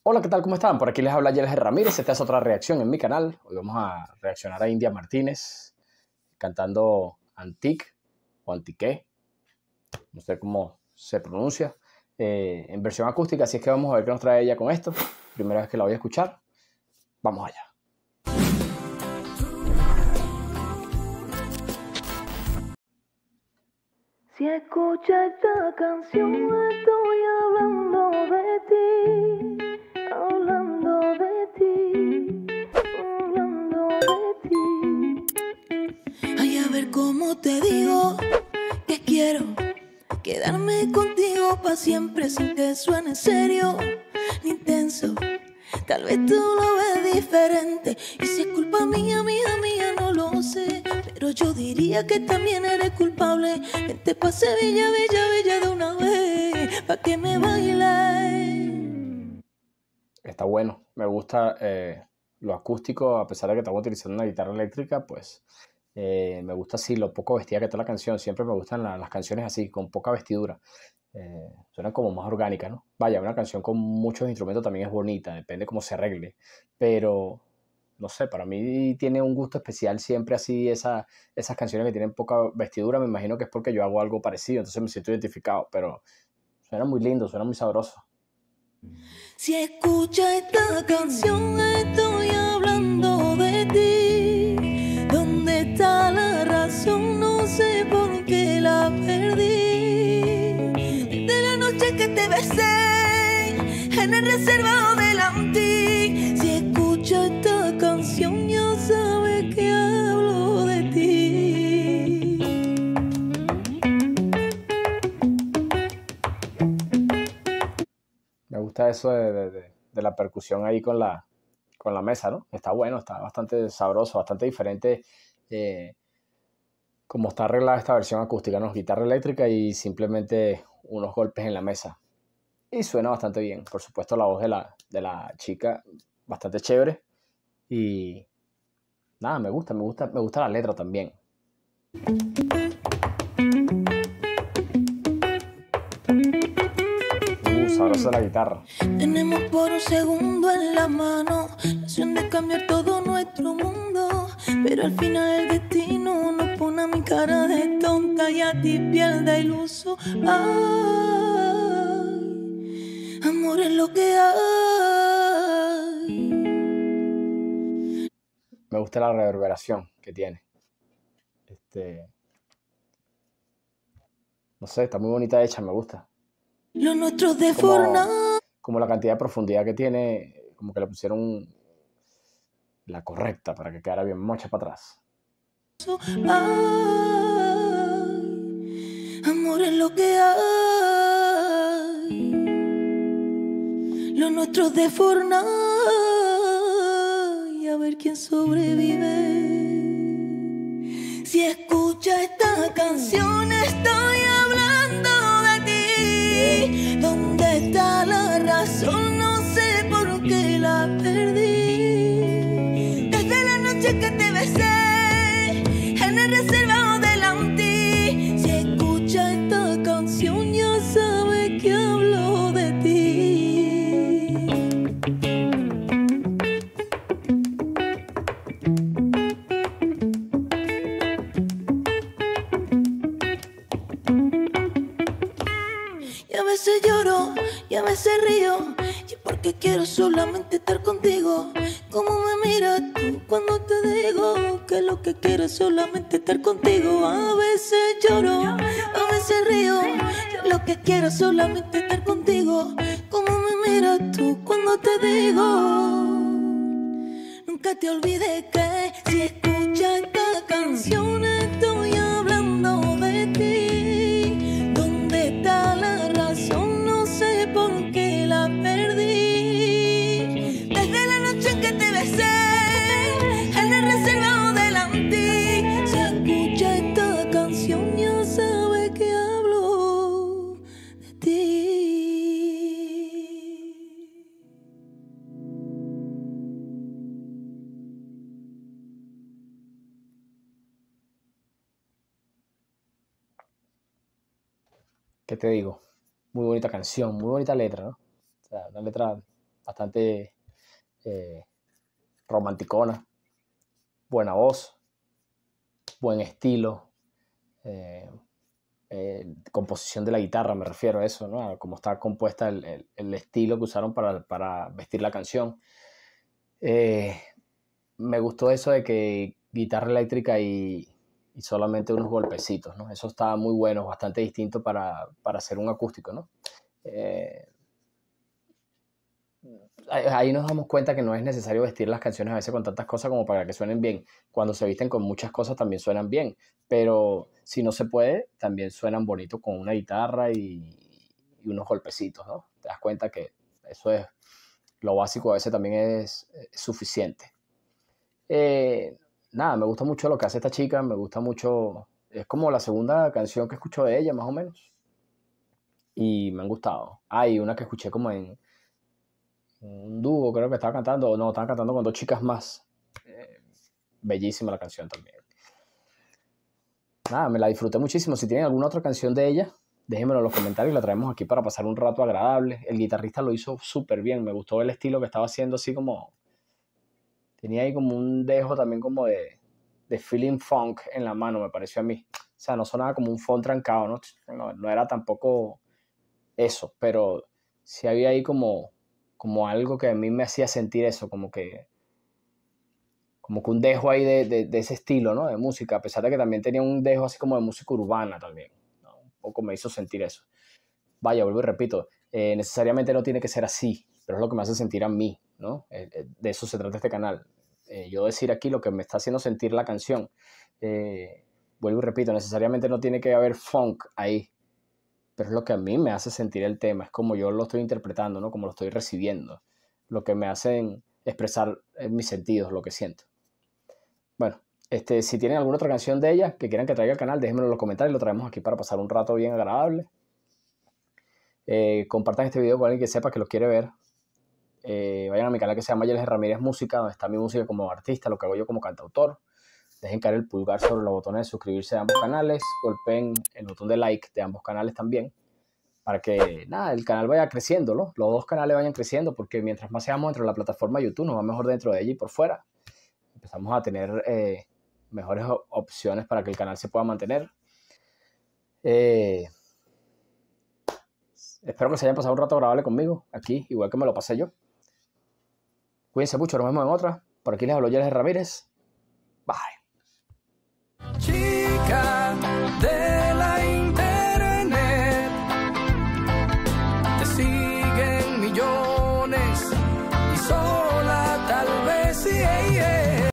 Hola, ¿qué tal? ¿Cómo están? Por aquí les habla Yelger Ramírez. Esta es otra reacción en mi canal. Hoy vamos a reaccionar a India Martínez cantando Antique o Antique, no sé cómo se pronuncia, en versión acústica. Así es que vamos a ver qué nos trae ella con esto. Primera vez que la voy a escuchar. Vamos allá. Si escuchas esta canción, estoy hablando de ti, hablando de ti, hablando de ti. Ay, a ver cómo te digo que quiero quedarme contigo pa' siempre sin que suene serio ni intenso. Tal vez tú lo ves diferente y si es culpa mía, mía, no lo sé. Pero yo diría que también eres culpable. Vente pa' Sevilla, bella de una vez, pa' que me baile. Está bueno. Me gusta lo acústico, a pesar de que estamos utilizando una guitarra eléctrica, pues me gusta así lo poco vestida que está la canción. Siempre me gustan las canciones así, con poca vestidura. Suenan como más orgánicas, ¿no? Vaya, una canción con muchos instrumentos también es bonita, depende cómo se arregle. Pero, no sé, para mí tiene un gusto especial siempre así esas canciones que tienen poca vestidura. Me imagino que es porque yo hago algo parecido, entonces me siento identificado. Pero suena muy lindo, suena muy sabroso. Si escuchas esta canción, estoy hablando de ti. ¿Dónde está la razón? No sé por qué la perdí. De la noche que te besé en el reservado del Antique. Si escuchas esta canción, ya sabes que hablo de ti. Me gusta eso de la percusión ahí con la mesa, ¿no? Está bueno, está bastante sabroso, bastante diferente como está arreglada esta versión acústica, ¿no? Guitarra eléctrica y simplemente unos golpes en la mesa. Y suena bastante bien. Por supuesto, la voz de la chica, bastante chévere. Y nada, me gusta la letra también. Sabrosa la guitarra. Tenemos por un segundo en la mano la opción de cambiar todo nuestro mundo, pero al final el destino nos pone a mi cara de tonta y a ti piel de iluso. Ay, amor es lo que hay. Me gusta la reverberación que tiene. No sé, está muy bonita hecha, me gusta. Lo nuestro de Como, forma. como la cantidad de profundidad que tiene, como que le pusieron la correcta para que quedara bien mocha para atrás. Ay, amor es lo que hay. Lo nuestro de forma y a ver quién sobrevive. Si escucha esta canción, estoy hablando de ti. ¿Dónde está la razón? No sé por qué la perdí. Desde la noche que te besé en el reservado del Antique. Si escucha esta canción, ya sabe que hablo de ti. Y a veces lloro, y a veces río, y porque quiero solamente estar contigo. ¿Cómo me miras tú cuando te digo que lo que quiero es solamente estar contigo? A veces lloro, a veces río, yo lo que quiero es solamente estar contigo. ¿Cómo me miras tú cuando te digo? Nunca te olvides que si escuchas esta canción estoy hablando de ti. ¿Dónde está la razón? No sé por qué la perdí. Desde la noche en que te besé en el reservado del Antique. Si escuchas esta canción ya sabes que hablo de ti. ¿Qué te digo? Muy bonita canción, muy bonita letra, ¿no? O sea, una letra bastante romanticona, buena voz, buen estilo, composición de la guitarra, me refiero a eso, ¿no? A cómo está compuesta el estilo que usaron para vestir la canción. Me gustó eso de que guitarra eléctrica y solamente unos golpecitos, ¿no? Eso estaba muy bueno, bastante distinto para hacer un acústico, ¿no? Ahí nos damos cuenta que no es necesario vestir las canciones a veces con tantas cosas como para que suenen bien. Cuando se visten con muchas cosas también suenan bien, pero si no se puede, también suenan bonitos con una guitarra y unos golpecitos, ¿no? Te das cuenta que eso es lo básico, a veces también es suficiente. Nada, me gusta mucho lo que hace esta chica, me gusta mucho, es como la segunda canción que escucho de ella, más o menos, y me han gustado. Hay una que escuché como en un dúo, creo que estaba cantando, o no, estaba cantando con dos chicas más. Bellísima la canción también. Nada, me la disfruté muchísimo. Si tienen alguna otra canción de ella, déjenmelo en los comentarios y la traemos aquí para pasar un rato agradable. El guitarrista lo hizo súper bien, me gustó el estilo que estaba haciendo, así como tenía ahí como un dejo también como de feeling funk en la mano, me pareció a mí. O sea, no sonaba como un funk trancado, ¿no? No era tampoco eso, pero sí había ahí como algo que a mí me hacía sentir eso, como que un dejo ahí de ese estilo, ¿no? De música, a pesar de que también tenía un dejo así como de música urbana también, ¿no? Un poco me hizo sentir eso. Vaya, vuelvo y repito, necesariamente no tiene que ser así, pero es lo que me hace sentir a mí, ¿no? De eso se trata este canal. Yo decir aquí lo que me está haciendo sentir la canción. Vuelvo y repito, necesariamente no tiene que haber funk ahí, pero es lo que a mí me hace sentir el tema, es como yo lo estoy interpretando, ¿no? Como lo estoy recibiendo, lo que me hacen expresar mis sentidos, lo que siento. Bueno, si tienen alguna otra canción de ella que quieran que traiga al canal, déjenmelo en los comentarios y lo traemos aquí para pasar un rato bien agradable. Compartan este video con alguien que sepa que lo quiere ver. Vayan a mi canal que se llama Yeles Ramírez Música, donde está mi música como artista, lo que hago yo como cantautor. Dejen caer el pulgar sobre los botones de suscribirse de ambos canales, golpeen el botón de like de ambos canales también, para que nada, el canal vaya creciendo, ¿no? Los dos canales vayan creciendo, porque mientras más seamos dentro de la plataforma YouTube, nos va mejor dentro de ella y por fuera. Empezamos a tener mejores opciones para que el canal se pueda mantener. Espero que se hayan pasado un rato agradable conmigo aquí, igual que me lo pasé yo. Cuídense mucho, nos vemos en otra. Por aquí les hablo Yeles Ramírez. Bye.